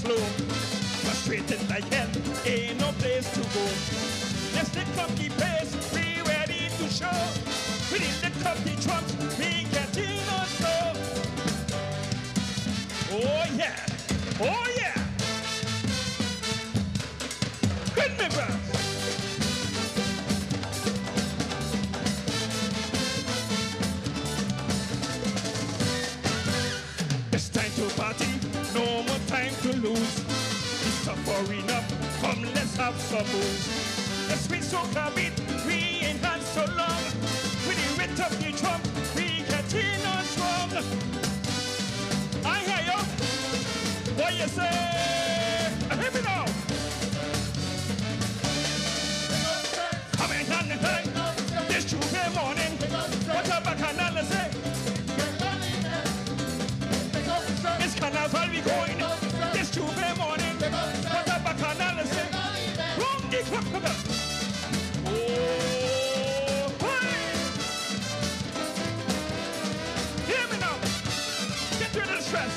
flow. Frustrated like hell, ain't no place to go. Let's lick up the pace, we ready to show. We need to lick up the drums, we getting on slow. Oh yeah, oh yeah. Good members. It's time to party, no more time to lose. It's suffering up, come let's have some moves. The sweet soca beat, we ain't had so long. With the rhythm of the drum, we getting on strong. I hear you, what you say? Hear me now. Coming on the night, this Tuesday morning, what a bacchanal say? It's carnival we going, this Tuesday morning, what a bacchanal say? Round the clock, come on. Oh, hey! Hear me now. Get rid of the stress.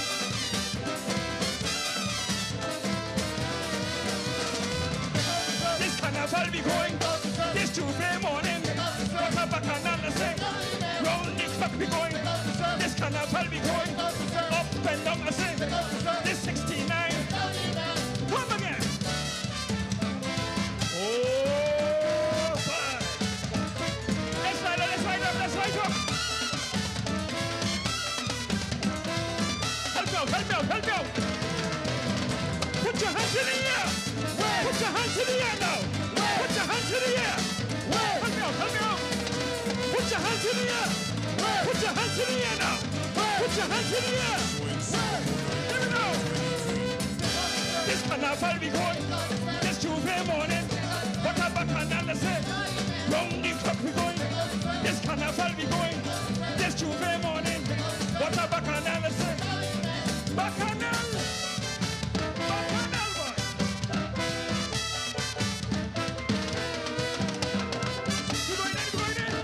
This carnival be going, this Tuesday morning, what a bacchanal say? Round the clock be going, this carnival be going, up and down I say, this 69. Come again. Oh, boy. Let's light up, let's light up, let's light up. Help me out, help me out, help me out. Put your hands in the air. Put your hands in the air now. Put your hands in the air. Help me out, help me out. Put your hands in the air. Put your hands in the air now. Put your hands in the air. Let me know. This carnival be going. This Tuesday morning. What a bacchanal say. Round the clock we going. This carnival be going. This Tuesday morning. What a bacchanal say. Bacchanal. Bacchanal boy. You going in, you going in.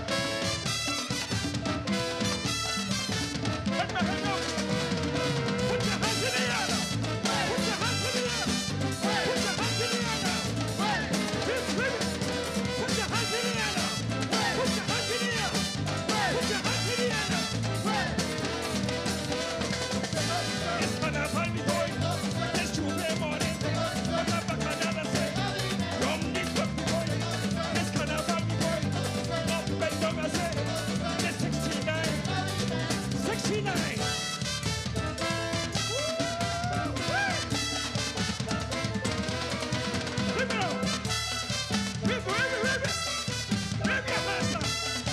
Let me hang out. Put your hands in the air now. Put your hands in the air. Put your hands in the air now. Put your hands in the air now. Put your hands in the air. Put your hands in the air now. It's carnival we going. This Tuesday morning. What a bacchanal say. Round the clock we going. This carnival we going. Up and down I say. This 69. 69. Rip it out. Rip it. Rip your hands up.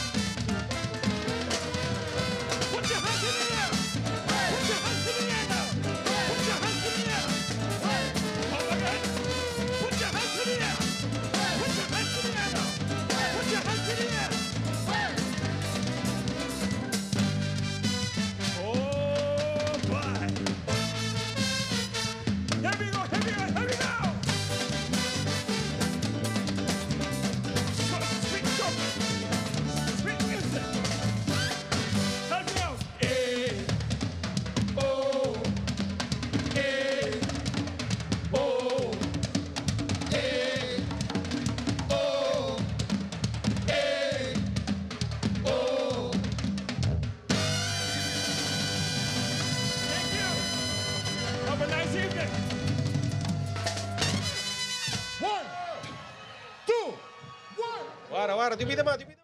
Put your hands in the air. Put your hands in the air now. Put your hands in the air. Come again. Put your hands in the air. Put your hands in the air now. Put your hands in the air. Oh boy. Here we go, here we go, here we go. Sweet soca. Sweet music. Help me out. A, O, A, O, A, O, A, O. Thank you. Have a nice evening. 1, 2, 1. Guarda, guarda, ti vedo,